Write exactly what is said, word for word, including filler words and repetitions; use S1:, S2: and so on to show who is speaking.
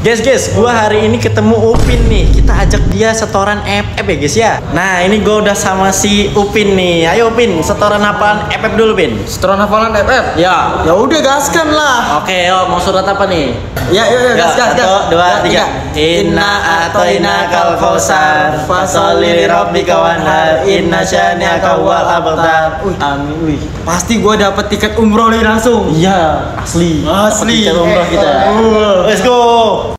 S1: Guys, guys, gua hari ini ketemu Upin nih. Kita ajak dia setoran F F ya, guys ya. Nah, ini gua udah sama si Upin nih. Ayo Upin, setoran hafalan F F dulu, Pin.
S2: Setoran hafalan F F?
S1: Ya.
S2: Ya udah gaskan lah.
S1: Oke, yo mau surat apa nih?
S2: Ya, yuk, yuk, gas, gas, gas.
S1: Satu, dua, tiga. Inna atoina kal kausar, fasholli li rabbika wanhar, inna syani'aka wal abtar. Amin. Wih,
S2: pasti gua dapet tiket umroh nih langsung.
S1: iya, asli.
S2: Asli.
S1: Kita umroh kita.
S2: Uh.
S1: Let's go.